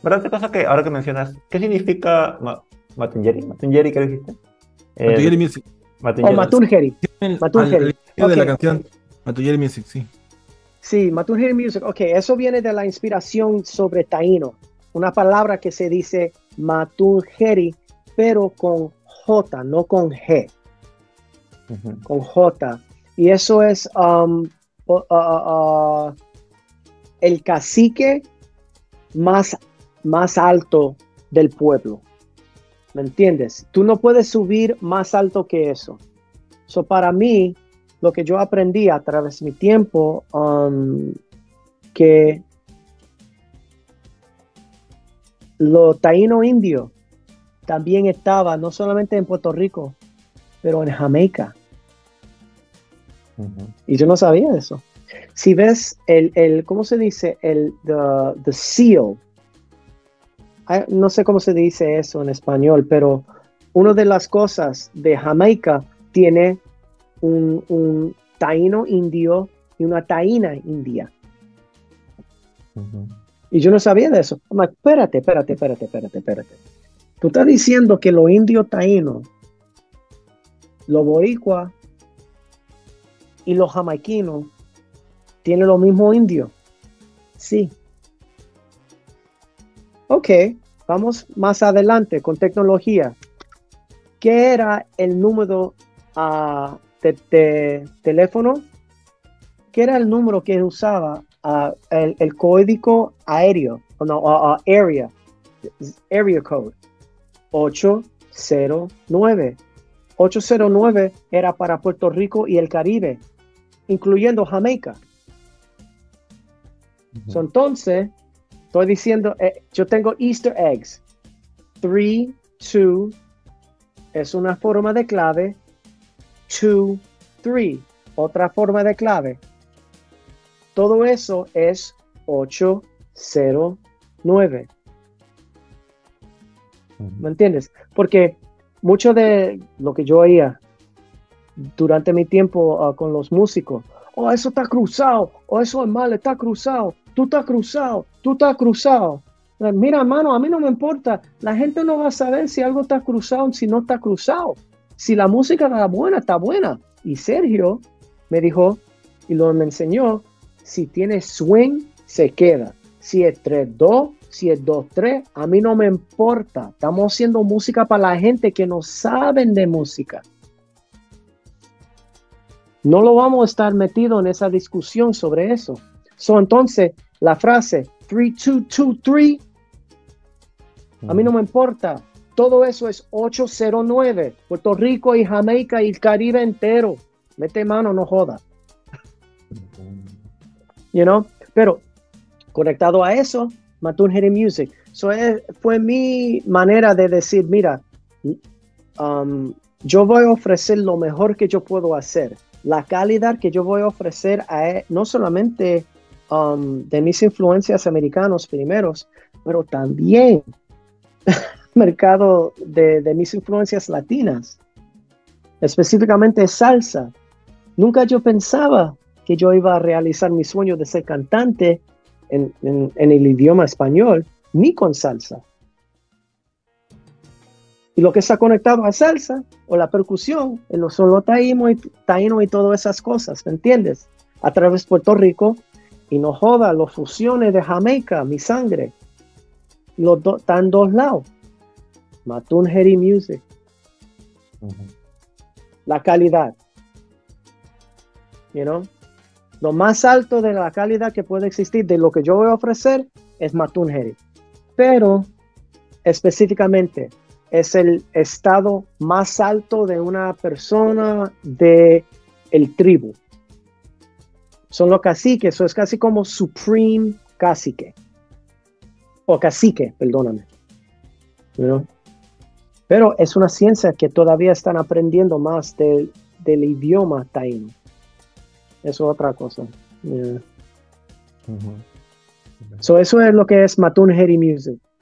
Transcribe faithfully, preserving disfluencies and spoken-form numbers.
¿Verdad? Otra cosa que ahora que mencionas, ¿qué significa ma Matungeri? ¿Matungeri qué dijiste? Eh, Matujeri Music. O Matungeri. Matungeri. Al, al Matungeri. inicio de Ok. la canción, Matujeri Music, sí. Sí, Matungeri Music. Ok, eso viene de la inspiración sobre taíno. Una palabra que se dice Matungeri, pero con J, no con G. Ujú. Con J. Y eso es um, uh, uh, uh, el cacique más, más alto del pueblo. ¿Me entiendes? Tú no puedes subir más alto que eso. So, para mí, lo que yo aprendí a través de mi tiempo, um, que lo taíno indio también estaba no solamente en Puerto Rico, pero en Jamaica. Ujú. Y yo no sabía eso. Si ves el, el ¿cómo se dice? El, the, the seal. I, no sé cómo se dice eso en español, pero una de las cosas de Jamaica tiene un, un taíno indio y una taína india. Ujú. Y yo no sabía de eso. I'm like, espérate, espérate, espérate, espérate, espérate. Tú estás diciendo que los indios taínos, los boricuas y los jamaiquinos tienen los mismos indios. Sí. Ok, vamos más adelante con tecnología. ¿Qué era el número uh, de, de teléfono? ¿Qué era el número que usaba uh, el, el código aéreo? No, uh, uh, area, area code. ocho cero nueve. ocho cero nueve era para Puerto Rico y el Caribe, incluyendo Jamaica. Ujú. So, entonces, estoy diciendo, eh, yo tengo Easter eggs. tres, dos es una forma de clave. dos, tres, otra forma de clave. Todo eso es ocho cero nueve. ¿Me entiendes? Porque mucho de lo que yo oía durante mi tiempo uh, con los músicos, oh, eso está cruzado, o oh, eso es mal, está cruzado, tú estás cruzado, tú estás cruzado. Mira, hermano, a mí no me importa. La gente no va a saber si algo está cruzado o si no está cruzado. Si la música está buena, está buena. Y Sergio me dijo, y lo me enseñó, si tiene swing, se queda. Si es tres dos, si es dos tres, a mí no me importa. Estamos haciendo música para la gente que no saben de música. No lo vamos a estar metido en esa discusión sobre eso. So, entonces, la frase tres dos dos tres, a mí no me importa. Todo eso es ocho cero nueve. Puerto Rico y Jamaica y el Caribe entero. Mete mano, no joda. You know? Pero conectado a eso, Matungeri Music. So, es, fue mi manera de decir, mira, um, yo voy a ofrecer lo mejor que yo puedo hacer. La calidad que yo voy a ofrecer a, no solamente um, de mis influencias americanos primeros, pero también mercado de, de mis influencias latinas, específicamente salsa. Nunca yo pensaba que yo iba a realizar mi sueño de ser cantante en, en, en el idioma español, ni con salsa. Y lo que está conectado a salsa o la percusión, son los taínos y, taíno y todas esas cosas, ¿me entiendes? A través de Puerto Rico, y no joda, los fusiones de Jamaica, mi sangre, los do, están dos lados. Matungeri Music. Uh-huh. La calidad. You know? Lo más alto de la calidad que puede existir de lo que yo voy a ofrecer es Matungeri. Pero, específicamente, es el estado más alto de una persona de el tribu. Son los caciques, eso es casi como supreme cacique. O cacique, perdóname. You know? Pero es una ciencia que todavía están aprendiendo más de, del idioma taíno. Eso es otra cosa. Yeah. Uh-huh. So eso es lo que es Matungeri Music.